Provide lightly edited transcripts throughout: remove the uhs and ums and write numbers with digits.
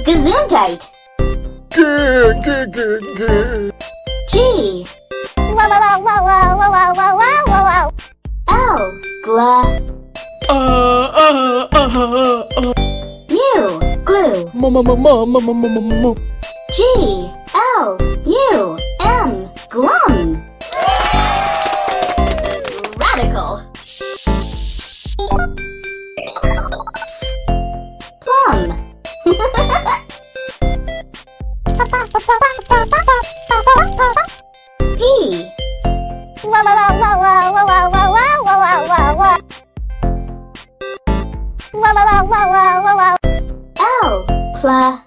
Gesundheit. G. L. Gla. U. Glue. G. L. U. M. GLUM. Radical. PLUM. P. L. Pla.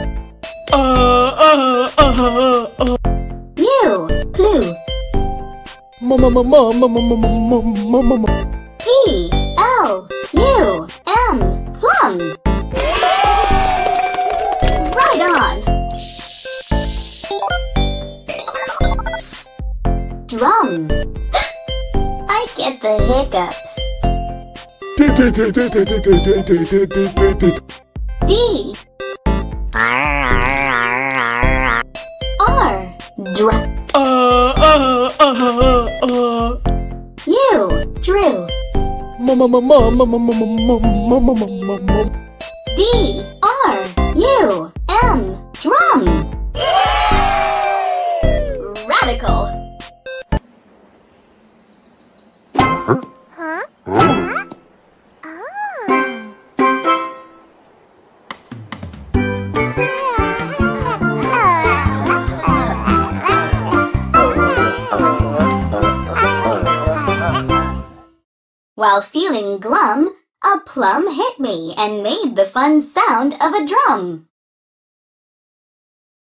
U. Plu. P. L. U. M. PLUM. Right on. Drum. I get the hiccups. D. R. Dr. U. Drew. D. R. U. M. Drum. Radical. While feeling glum, a plum hit me and made the fun sound of a drum.